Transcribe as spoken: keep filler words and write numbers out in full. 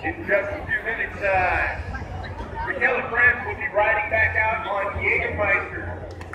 In just a few minutes, uh, Raquel and friends will be riding back out on Jägermeister.